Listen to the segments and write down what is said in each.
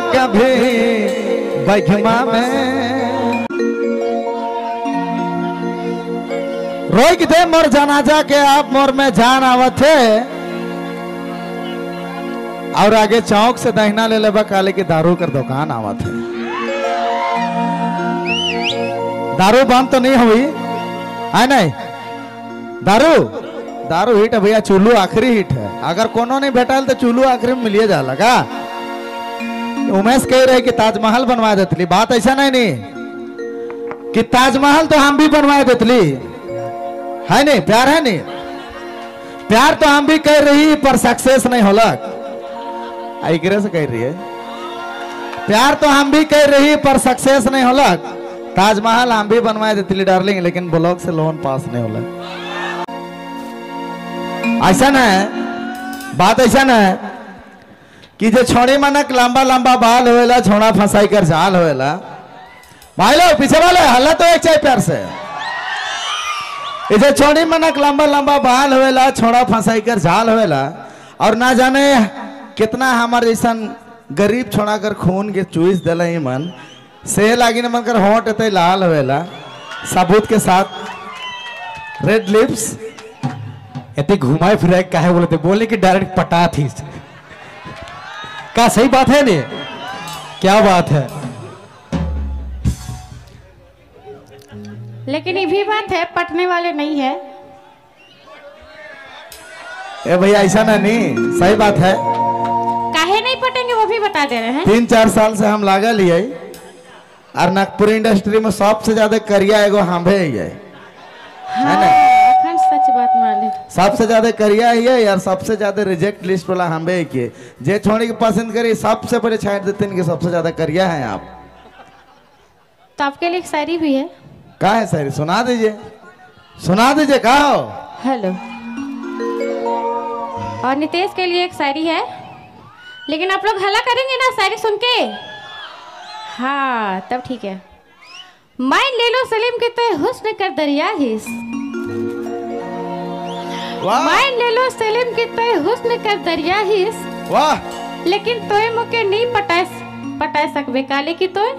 कभी बघमा में रोक दे मोर जनाजा के आप मोर में जान आवत है। और आगे चौक से दहिना ले लेबा काले की दारू कर दुकान आवत है। दारू बंद तो नहीं हुई है नहीं? दारू हिट है भैया, चुल्लू आखिरी हिट है। अगर कोनो नहीं भेटल तो चुल्लू आखिरी में मिलिए जा लगा। उमेश कह रहे कि ताजमहल बनवा देती, बात ऐसा नहीं कि ताजमहल तो हम भी बनवा देती है नहीं, प्यार है नहीं, प्यार तो हम भी कह रही पर सक्सेस नहीं होला। आइकरे से कह रही है प्यार तो हम भी कह रही पर सक्सेस नहीं होला। ताजमहल हम भी बनवा देती डार्लिंग, लेकिन ब्लॉक से लोन पास नहीं होला। ऐसा न है, बात ऐसा न है कि जो छोड़ी मनक लंबा लंबा बाल होएला, छोड़ा फंसाई कर जाल होएला। भाई लोग पीछे वाले हल्ला तो एक चाहिए प्यार से। इसे छोड़ी मनक लंबा लंबा बाल होएला, छोड़ा फंसाई कर जाल होएला। और ना जाने कितना हमारे जैसा गरीब छोड़ा कर खून के चूस दिला ही मन से लागी न मन कर होंठ एते लाल होएला सबूत के साथ रेड लिप्स इतनी घुमाए फिराए काहे बोलते, बोले कि डायरेक्ट पटा थी। क्या सही बात है ने? क्या बात है? लेकिन ये भी बात है, पटने वाले नहीं है। ए भैया ऐसा ना नहीं, सही बात है। काहे नहीं पटेंगे वो भी बता दे रहे हैं। 3-4 साल से हम लागा लिए और नागपुर इंडस्ट्री में सबसे ज्यादा करिया एगो हम है। हाँ, सच बात मालिक, सबसे ज्यादा करिया ही है यार, सबसे ज्यादा रिजेक्ट लिस्ट वाला हम के जे छोड़ी के पसंद करी सबसे पहले छाट देते हैं कि सबसे ज्यादा करिया है आप। तो आपके लिए एक शायरी भी है। क्या है शायरी? सुना दीजिए, सुना दीजिए। कहा हो? हेलो। और नितेश के लिए एक शायरी है, लेकिन आप लोग हल्ला करेंगे ना शायरी सुन के? हाँ तब ठीक है। माइन ले लो सलीम के तो हुस्न कर दरिया हिस। माइन ले लो सलीम के तो हुस्न कर दरिया हिस। वाह। लेकिन तोय मुके नहीं पटाए सकबे काले की तोय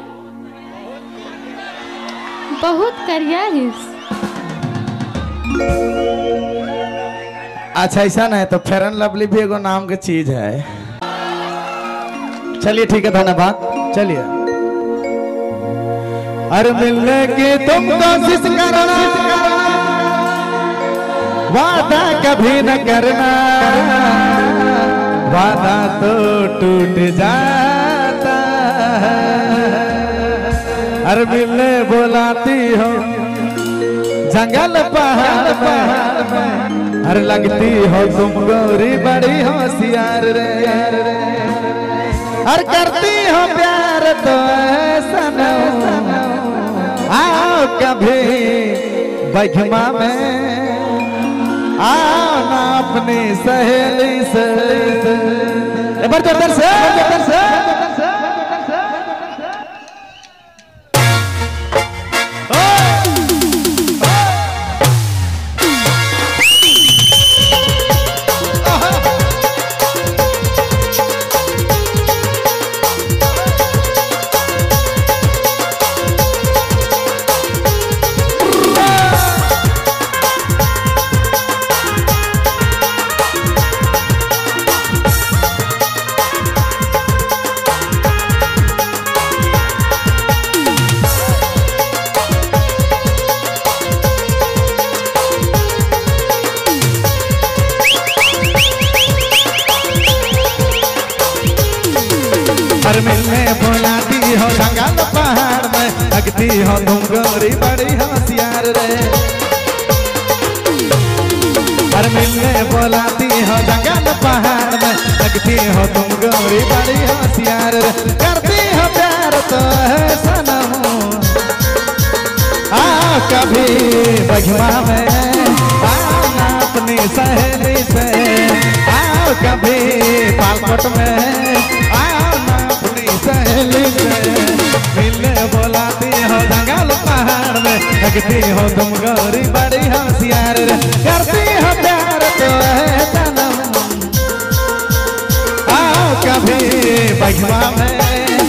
बहुत करिया हिस। अच्छा ऐसा नहीं तो फेयर एंड लवली भी एगो नाम के चीज है। चलिए ठीक है, धन्यवाद। चलिए। अरे मिलने की तुम कोशिश करना, वादा कभी न करना, वादा तो टूट जाता है। अरे मिलने बुलाती हो जंगल पहाड़ में, हर लगती हो तुम गोरी बड़ी होशियार रे। हर करती हो प्यार तो ऐसा न आओ कभी बघमा में, आओ ना अपनी सहेली से। एक बार जोरदार से। हर मिलने बुलाती हो जंगल पहाड़ में, लगती हो तुम गोरी बड़ी होशियार रे। हर मिलने बुलाती हो जंगल पहाड़ में, लगती हो तुम गोरी बड़ी होशियार रे। करती हो प्यार तो है सनम, आओ कभी बघमा में, आओ ना अपनी सहेली से। आओ कभी पालकोट में, आओ ना सहेली से। मिलने बुलाती हो जंगल पहाड़ में, लगती हो तुम गोरी बड़ी होशियार रे। करती हो प्यार तो है सनम, आओ कभी बघमा में,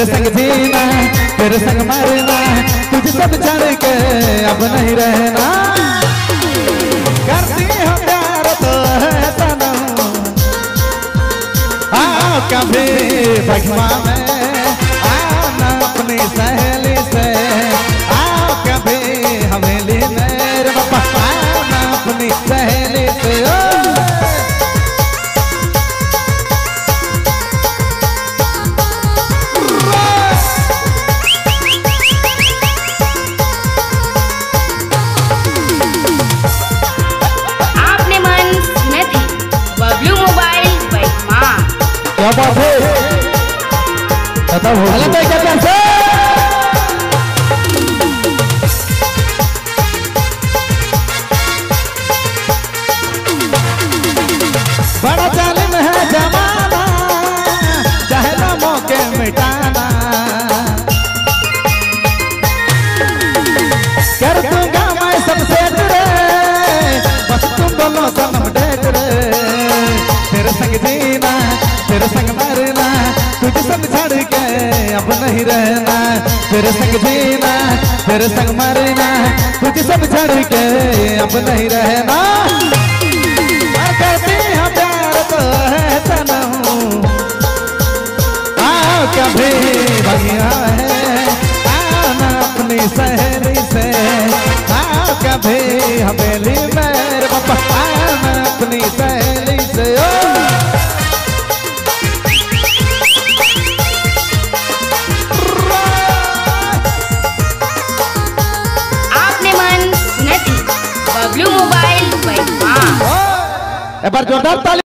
तेरे संग जीना तेरे संग मरना तुझे सब छोड़ के अब नहीं रहना। करती हो प्यार तो है सनम आओ कभी भगवा में आना अपनी सहेली से आओ कभी हवेली मेरे बाबा आना अपनी सहेली से। क्या बात है हेलो तो क्या कैसे बड़ा जालिम है जमाना चाहे ना मौके मिटाना कर दूंगा मैं सबसे तेरे बस तुम दोनों सनम डेट रे। तेरे संग जीना तेरे संग मरना तुझे सब छोड़ के अब नहीं रहना। तेरे संग जीना तेरे संग मरना तुझे सब छोड़ के अब नहीं रहना। करती हम प्यार तो है सनम आओ कभी भगिया है आना अपनी सहेली से आओ कभी हवेली मेरे बाबा आना अपनी सहेली से। बबलू मोबाइल एक बार जोरदार ताली।